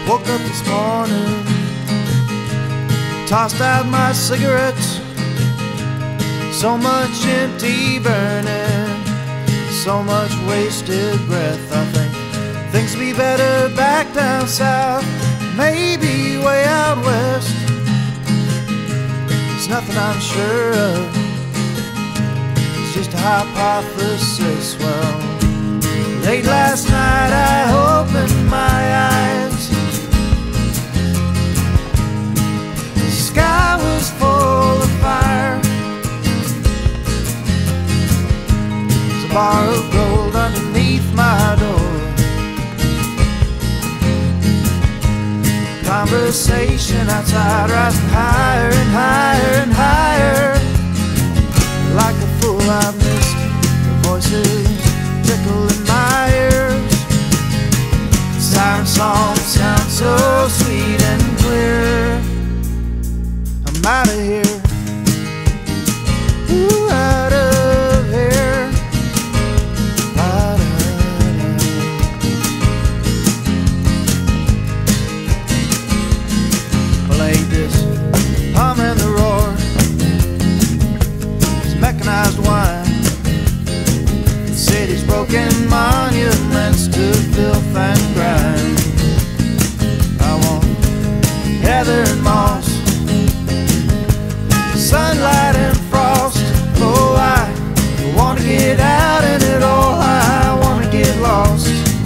Woke up this morning, tossed out my cigarettes. So much empty burning, so much wasted breath. I think things be better back down south, maybe way out west. It's nothing I'm sure of, it's just a hypothesis. Well, late last night I opened my eyes. The sky was full of fire. There's a bar of gold underneath my door. Conversation outside rising higher and higher and higher. Like a fool I missed the voices tickle in my ears. Siren Song sounds so sweet and clear. I'm out of here, ooh, out of here, out of here. Played this hum and the roar, it's mechanized wine. City's broken monuments to filth and grime. I want heather and moss, sunlight and frost. Oh, I want to get out in it all. I want to get lost.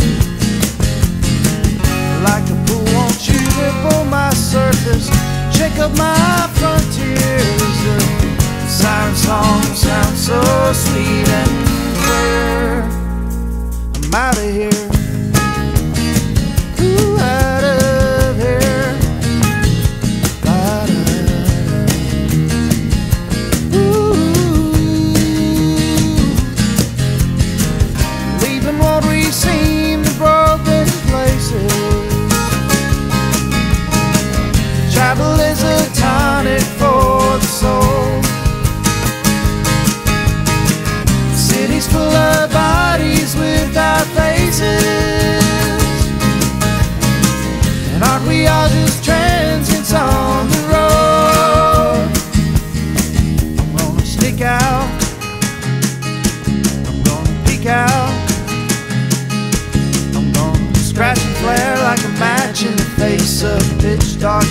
Like a pool, won't you ripple my surface, shake up my frontiers. The siren song sounds so sweet and clear. I'm out of here, ooh, out of here, out of here. Ooh, leaving what we seem to broken places. Travel is a tonic for the soul. Cities full of bodies without faces, and aren't we all just transients on the road? I'm gonna stick out, I'm gonna peek out, I'm gonna scratch and flare like a match in the face of pitch dark